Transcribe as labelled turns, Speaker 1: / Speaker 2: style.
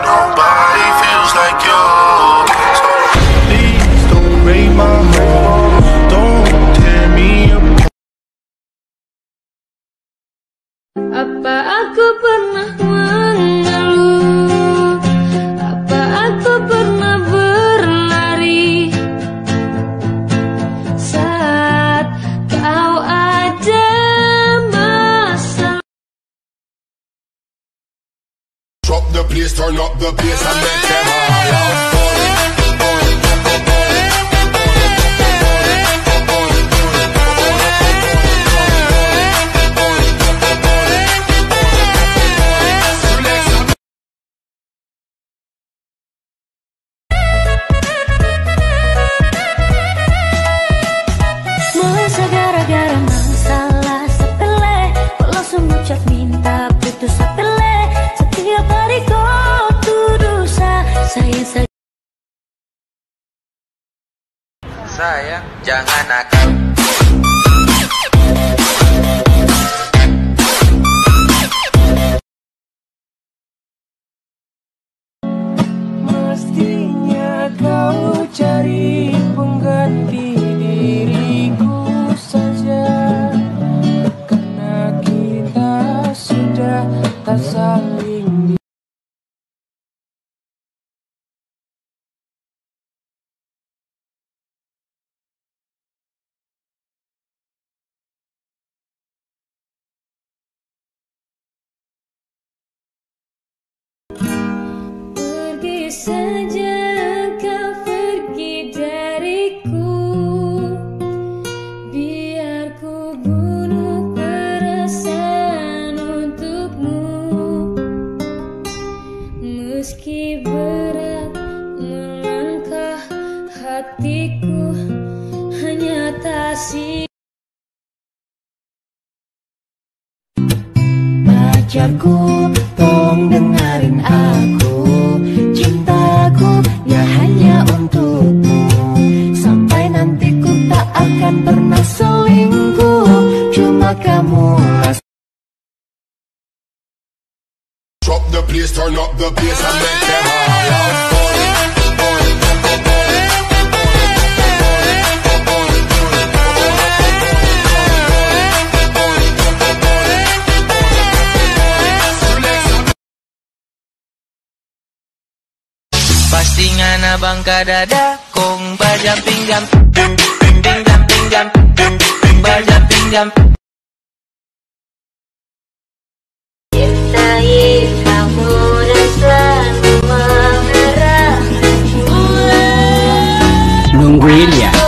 Speaker 1: Nobody feels like you. So please don't break my heart. Don't tear me apart.
Speaker 2: Apa aku pernah mengeluh? Apa aku pernah berlari saat kau ada masalah?
Speaker 3: Drop the place, turn up the bass and make them all out.
Speaker 2: Masa gara-gara masalah sepele, kau langsung ucap minta putus sepele. Setiap hari kau tuduh saya.
Speaker 4: Sayang, jangan nakal.
Speaker 1: Mestinya kau cari pengganti diriku saja, karena kita sudah tak saling.
Speaker 2: Pergi saja kau, pergi dariku, biar ku bunuh perasaan untukmu. Meski berat melangkah, hatiku hanya tak siap.
Speaker 1: Pacarku, tolong dengarin aku. Cintaku ya hanya untukmu. Sampai nanti ku tak akan pernah selingkuh. Cuma kamu lah.
Speaker 3: Drop the place, turn up the bass and make them all out.
Speaker 4: Pasti ngana bangka dada kong bajam pinggam pinggam pinggam bajam pinggam.
Speaker 2: Cintai kamu dan selalu mengarah.
Speaker 5: Nungguin ya.